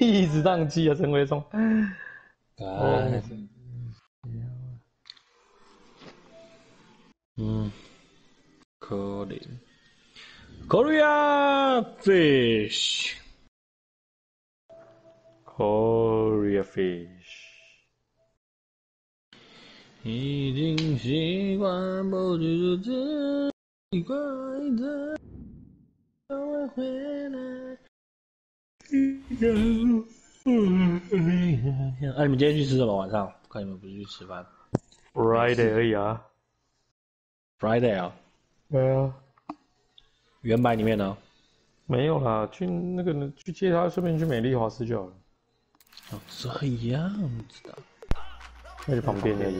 一直宕机啊，陈伟忠。 可怜。Korea fish。 Korea fish。 已经习惯不去自己怪的，我回来。你们今天去吃什么？晚上看你们不是去吃饭 Friday 而已啊。 Friday 啊？ 对啊。 原版里面呢？ 没有啦，去接他，顺便去美丽华吃就好了。 哦，这样子的。 那就旁边而已。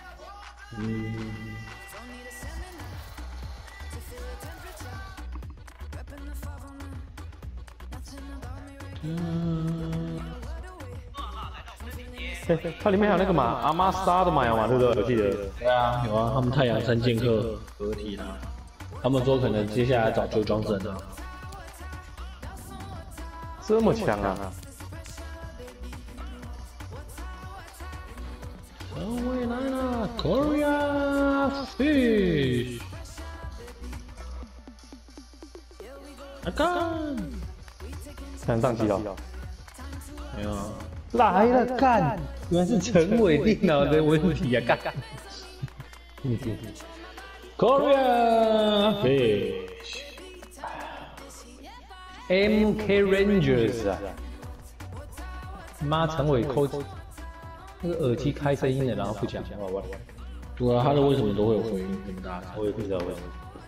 它里面还有那个嘛，阿妈杀的嘛，对不对？我记得。 对啊，有啊，他们太阳三剑客合体了。他们说可能接下来找周庄镇啊。 这么强啊！ 回来了 ，Korea fish。啊干！ 看宕机了。 没有。 来了，干！原来是陈伟电脑的问题啊，干 ！Korea fish。 MK Rangers 啊！妈，陈伟抠那个耳机开声音的，然后不讲话， 对啊，他的为什么都会有回音这么大？ 我也不知道为什么。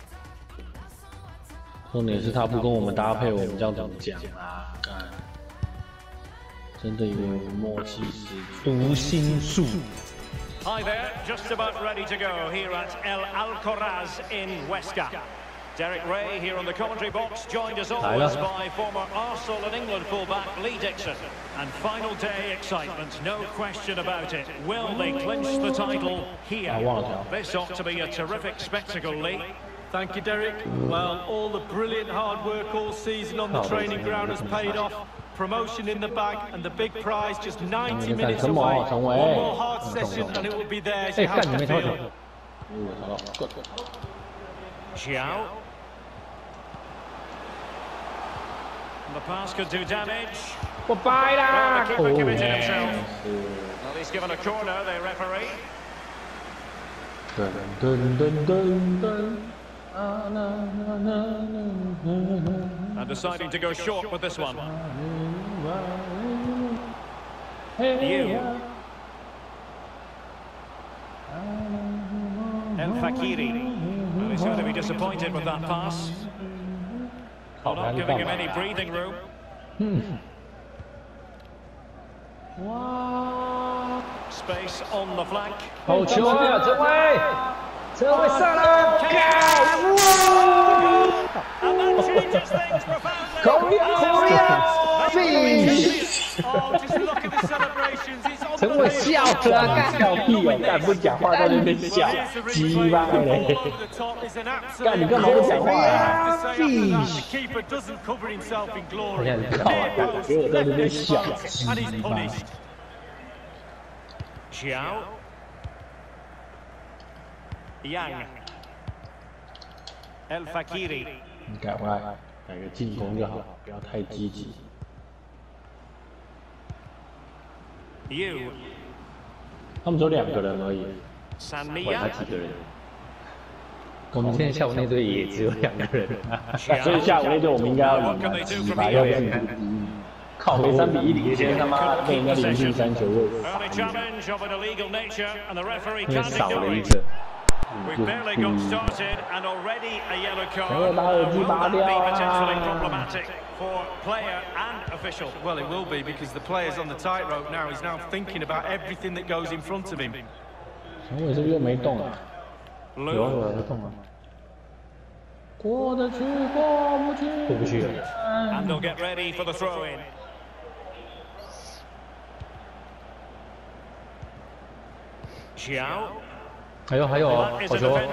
重点是他不跟我们搭配，我们这样怎么讲啊？干！真的以为我们默契十足。 读心术。 Hi there, just about ready to go here at El Alcoraz in Huesca. Derek Ray here on the commentary box, joined as always by former Arsenal and England fullback Lee Dixon. And final day excitement, no question about it. Will they clinch the title here? This ought to be a terrific spectacle, Lee. Thank you, Derek. Well, all the brilliant hard work all season on the training ground has paid off. Promotion in the bag and the big prize just 90 minutes away. One more hard session and it will be theirs. You have to feel. Xiao. The pass could do damage. Goodbye lah! The keeper committed himself. Well, he's given a corner, the referee. And deciding to go short with this one. You. El Fakiri. Well, he's going to be disappointed with that pass. Well, not giving him any breathing room. Space on the flank. 好球啊，这位！这位上来 ！Korea fish！ 陈伟笑了，干笑屁哦，干不讲话在那边笑，鸡巴嘞！干你干嘛不讲话啊 ？Fish！ 我现在靠啊，干给我在那边笑，鸡巴。 Xiao. Yang. El Fakiri. 你赶快改个进攻就好，不要太积极。 You. 他们只有2个人而已， 管他几个人？ 我们现在下午那队也只有2个人， 所以下午那队我们应该要赢啊，几吧？要不然靠没3比1领先，他妈被人家连进3球又因为少了一个。 We've barely got started and already a yellow card. 把耳机拔掉 potentially problematic for player and official. Well, it will be because the player's on the tightrope now. He's now thinking about everything that goes in front of him. 陈伟是不是又没动啊？ 有在动啊。 过得去，过不去。 过不去了。 And they'll get ready for the throw in. Xiao. 还有好球哦！ 我的啦，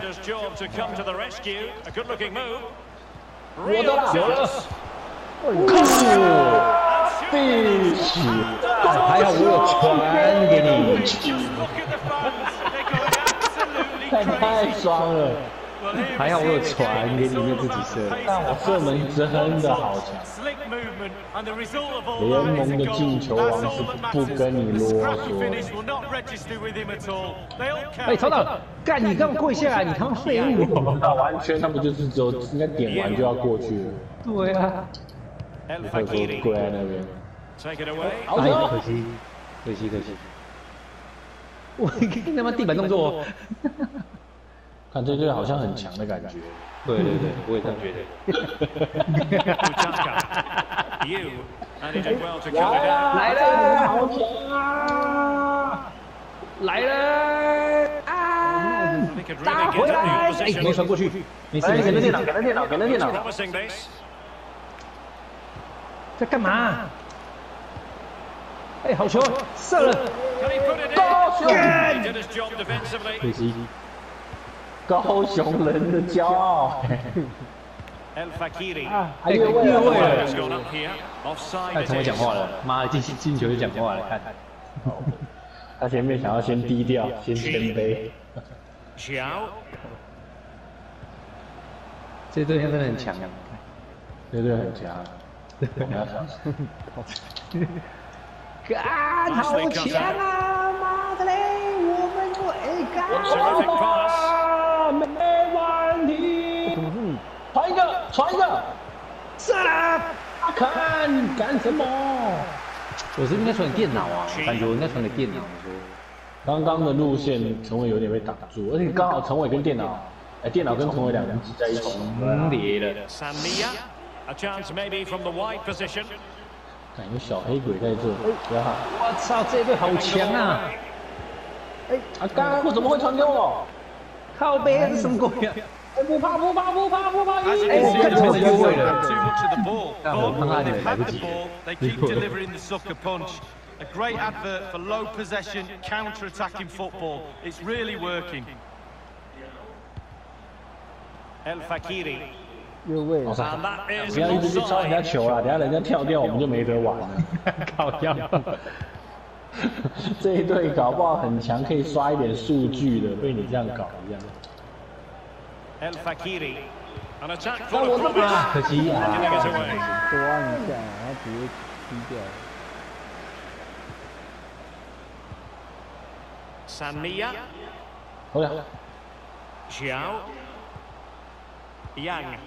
有了！ fish，还好我有传给你，太爽了。还好我有传给你，没自己射。但我射门真的好强，联盟的进球王是不跟你啰嗦。哎，曹导，干你干嘛跪下来？你他妈废物！完全他们就是只有应该点完就要过去了。对啊，你会说跪在那边。哎，可惜。我他妈地板动作。看这队好像很强的感觉。对，我也这样觉得。来了，好强啊！来了，打回来！哎，没传过去，没事，给他电脑。在干嘛？哎，好球，射了！高雄，可惜。高雄人的骄傲。还有越位了，太成为讲话了，妈的进球就讲话了，看。他前面想要先低调，先谦卑。这队真的很强，这队很强。干，好强啊！妈的嘞，我们队干！没问题。传一个，杀！看干什么？我是应该传给电脑啊，感觉我应该传给电脑。刚刚的路线，陈伟有点被挡住，而且刚好陈伟跟电脑，电脑跟陈伟两人挤在一起，重叠了。感觉小黑鬼在这，我操，这队好强啊！哎，刚刚我怎么会传给我？靠背是什么鬼啊？不怕！哎，看成了越位了。但我看他有点来不及。 A great advert for low possession, counter-attacking football. It's really working. El Fakiri. 越位了，不要一直去抄人家球啦，等下人家跳掉我们就没得玩了。靠腰，这一队搞不好很强，可以刷一点数据的，被你这样搞一样。 El Fakiri. 那我的妈！可惜啊，多按一下，他直接踢掉。 Sanmia. 好了。 Xiao. Yang.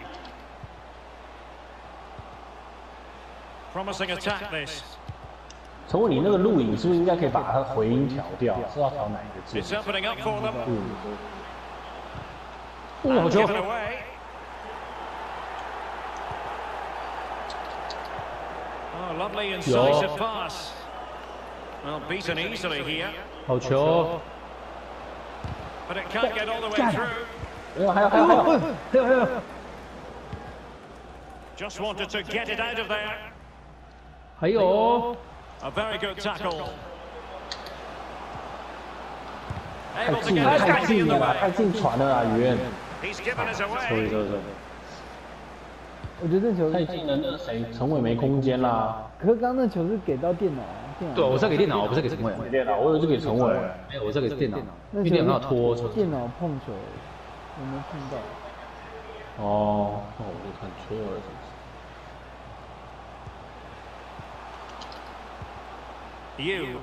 Promising attack this. 陈伟，你那个录影是不是应该可以把它回音调掉？是要调哪一个字？ It's opening up for them. 好球！ Oh, lovely incisive pass. Well, beaten easily here. 好球！ But it can't get all the way through. 还有。 Just wanted to get it out of there. 还有。 A very good tackle. 太近了，太近传了啊，宇恩。 He's given us away. 错。我觉得这球太近了，那谁陈伟没空间啦。可是刚那球是给到电脑啊，对，我是给电脑，我不是给陈伟。电脑，我以为是给陈伟。没有，我是给电脑。因为电脑拖。电脑碰球，我没碰到。哦，那我就看错了， 是不是 ？You.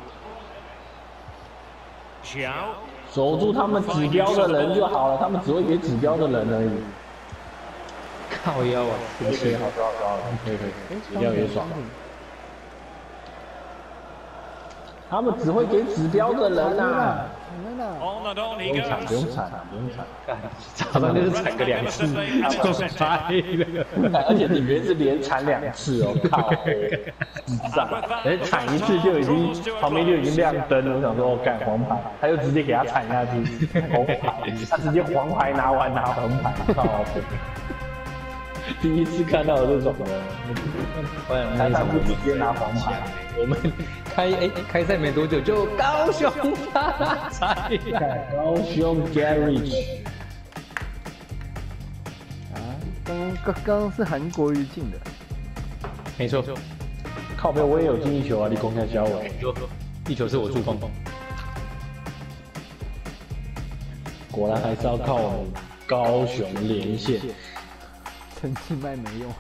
Xiao. 守住他们指标的人就好了，他们只会给指标的人而已。靠腰啊！可以，好，可以，指标也爽。他们只会给指标的人呐。不用铲。早上就是铲个2次就拆了。而且你别是连铲2次哦，靠！智障！铲1次就已经旁边就已经亮灯了，我想说我干黄牌，他就直接给他铲下去，红牌，他直接黄牌拿完拿红牌，靠！第一次看到这种的，那一场就直接拿黄牌。我们开赛没多久就高雄发财，高雄 Garage 啊，刚刚是韩国瑜进的，没错， 靠背我也有进一球啊，你公开教我。 一球是我助攻。 果然还是要靠我们高雄连线。 陈其迈没用。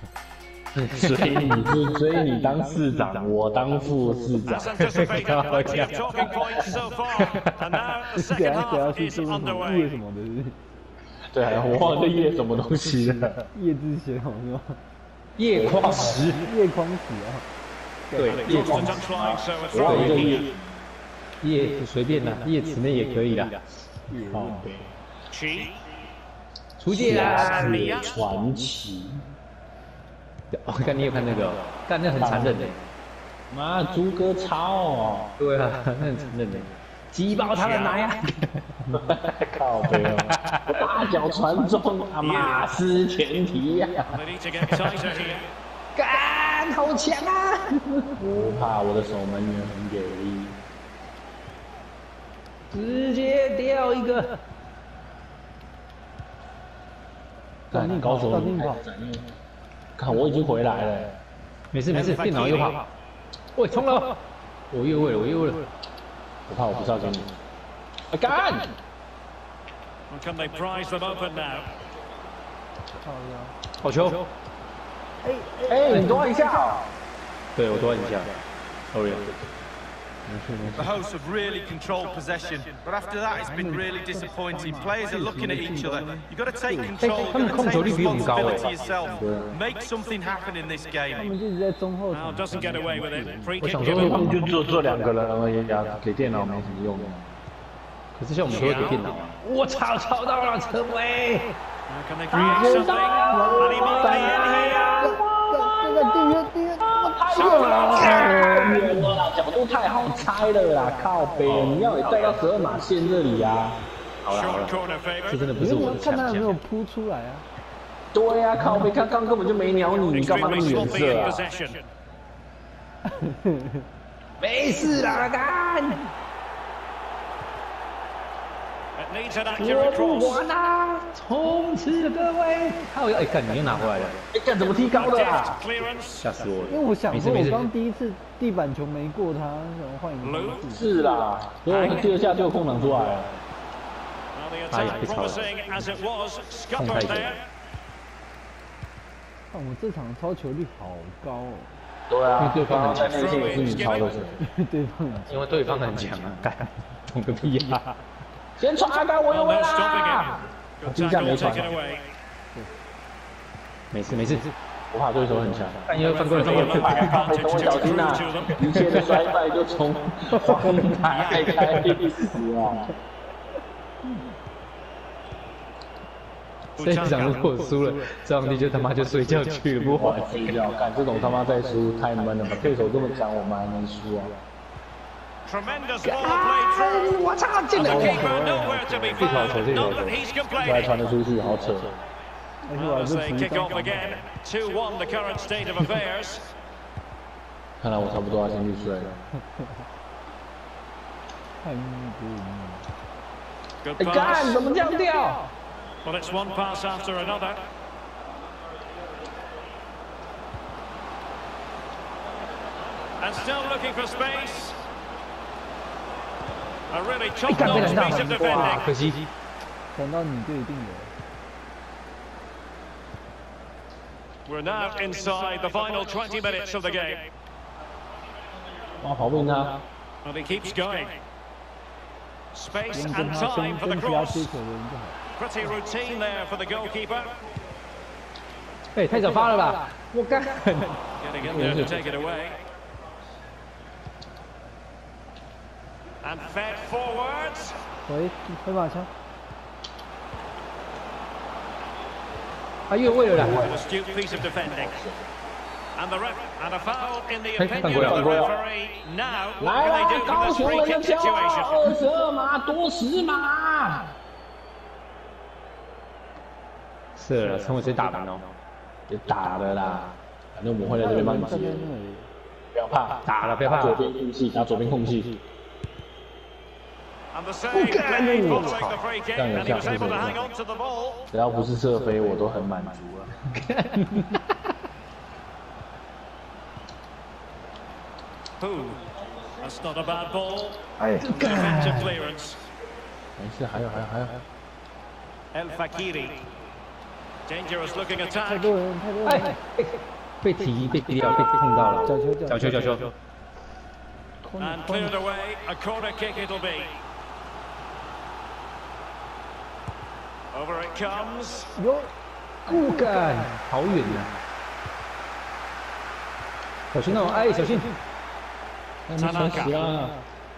所以你当市长，我当副市长。 等下要去做什么叶什么的？ 对啊，我忘了叶什么东西了。 叶志贤好是吧？ 叶匡时， 叶匡时啊。 对，叶匡时。我忘了叶。 叶随便啦，叶子内也可以啦。 好。 出界啦！ 传奇。 我看你有看那个，干那很残忍的。 妈，猪哥超哦。 对啊，那很残忍的。击爆他的奶啊！ 靠背哦，我大脚传中啊，马斯前提呀！干，好强啊！不怕，我的守门员很给力。 直接掉一个。 干，高手跑。看，我已经回来了。 没事没事，电脑又跑。喂，冲了！我越位了，我越位了。 我怕我不是要给你。干！ 好球！ 哎，你多一下。 对，我多按一下。Sorry。 The hosts have really controlled possession, but after that it's been really disappointing. Players are looking at each other. You've got to take control, you've got to take responsibility yourself. Make something happen in this game. 他们就一直在中后场。 Doesn't get away with it. Free 我 kick 想说他们就做2个人而已啊，给电脑没什么用。 可是像我们都会给电脑啊。我操，抄到了陈伟。 Can they create something? And he might be in here. 这个订阅， 太远了啦，角度太好猜了啦，靠北，你要也带到12码线这里啊。 好了好了，这真的不是我的强项。 看他有没有扑出来啊？ 对呀，靠北，他刚根本就没鸟你，你干嘛那么远射啊？ 没事啦，干！我不管啦，冲刺各位！靠！哎，干，你又拿回来了。 哎，干怎么踢高的啊？ 吓死我了！ 因为我想说，我刚第一次地板球没过他，想换一个方式。 是啦，所以我第2下就有空档出来了。 哎呀，被抄了！控太久。 看我这场超球率好高哦。 对啊， 因为对方很强， 那也是你抄的球。 因为对方很强啊，干，懂个屁呀！ 先传啊！我有位啦！第1下没传。没事没事，我怕对手很强。 但因为犯规了，等我小心呐！一切的衰败就从荒台开始啊！ 这一场如果输了，这场地就他妈就睡觉去了，不玩睡觉。干这种他妈再输太闷了吧？对手这么强，我们还能输啊？ Tremendous ball played through. 我操，进了！ Keeper nowhere to be found. Not that he's 我还传得出去，好扯。 As they kick off again, 2-1 the current state of affairs. 看来我差不多要先去睡了。 Good 哎，干 pass. 怎么这样掉？ Well, it's one pass after another. And still looking for space. A really top-notch piece of defending. 可惜， 等到你就一定有。 We're now inside the final 20 minutes of the game. 哇，好不赢他！ And he keeps going. Space and time for the cross. Pretty routine there for the goalkeeper. 哎，太早发了吧！我干。 Getting in there to take it away. And fed forwards. 喂，回马枪。 他越位了啦！ An astute piece of defending. And a foul in the opinion of the referee. Now, what can they do from this free kick situation? 22码多10码。 是了，陈伟谁打的呢？ 别打了啦，反正我们会在这边帮你接。不要怕， 打了，不要怕。 左边空气，拿左边空气。 And the save made following the free kick, and he was able to hang on to the ball. 只要不是射飞，我都很满足了。 Who? That's not a bad ball. 哎， Defensive clearance. 没事，还有。 El Fakiri. Dangerous looking 太 attack. 多人，太多人。 被踢掉，被碰到了。角球。 And cleared away. A corner kick it'll be. Over it comes. 有， 干，好远呀！小心哦，哎，小心！哎，没穿鞋啊！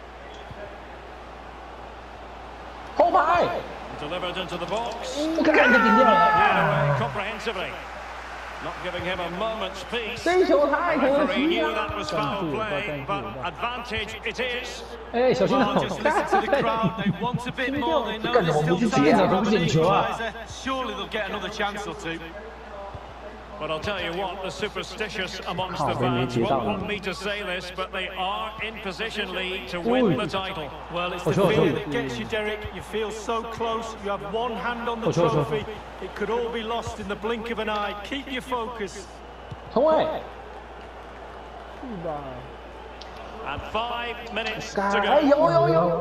后排， Delivered into the box. 干，给顶掉了。 Cleared away comprehensively. Not giving him a moment's peace. 这球太可 Referee 惜 knew 了。 that was foul play, but advantage it is. 哎，小心 Well, 哦！ just listen to the crowd. They want a bit more. They know 干 there's 什么 still 不是 time 节啊？ to 不是点球啊！ equaliser. Surely they'll get another chance or two. But I'll tell you what, the superstitious amongst the 靠北没 fans 接到 won't 呢 want me to say this, but they are in position, Lee, to win the title. Well, it's the sure. feeling that gets you, Derek. You feel so close. You have one hand on the Sure. trophy. It could all be lost in the blink of an eye. Keep your focus. 从卫， 是吧？ And 5 minutes to 哎， go. 有。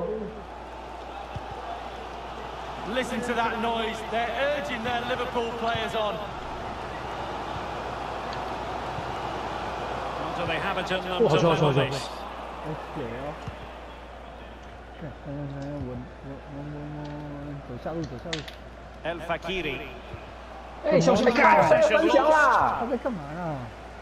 Listen to that noise. They're urging their Liverpool players on. Onto the Habitat and Oh, to sure. level this. 好水哦。看，稳，走下路。 El Fakiri. 哎，小心！干，分墙啦！ 他在干嘛呢？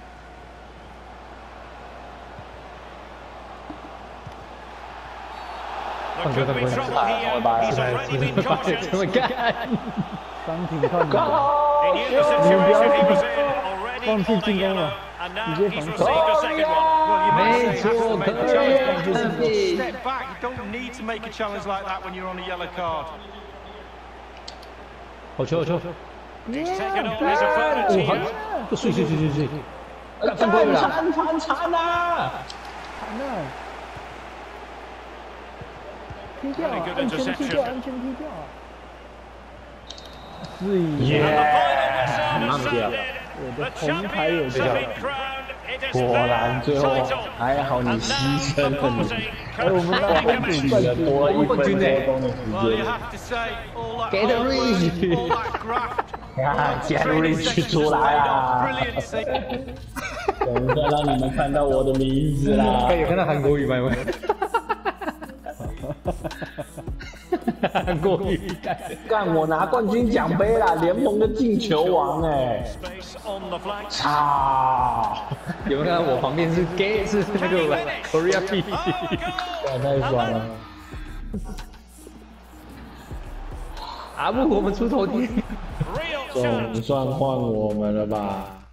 There could be trouble here. He's already been cautioned. 怎么干？ 伤停看的。 He knew the situation he was in, already 放弃 on the 进攻 yellow, 了， and 直 now 接 he's 防 received 守。 a second one. Well, you may say he has to make the challenge, but just Messi. step back. You don't need to make a challenge like that when you're on a yellow card. 好球！ He's taken on his opponent 哦， here. 好，碎！犯规了！铲啊！ 惨了！踢掉， Very good 安全踢 interception. 掉，安全踢掉。是耶！ Final 拿 whistle 不掉 has 了。 sounded. The champions have been crowned. It is 果然 their 最后 title. 还好你 And 牺 now 牲 the 了你， party 哎，我们 can 拿 fully 分组 commence. 冠军。 多1分多钟的 Well, 时 you 间。 have to say, all that Get the hard reach. work, all that graft. 看 All ，Get the training Rich sessions 出 just 来 paid 啦！ off. Brilliant scene. 等一下让你们看到我的名字啦！有看到韩国语吗？韩国语干我拿冠军奖杯啦，联盟的进球王哎！ Space on the flank. 操！有没有看到我旁边是 gay 是那个 Korea P？ 太爽了！阿布，我们出头地， Real 总 chance. 算换我们了吧？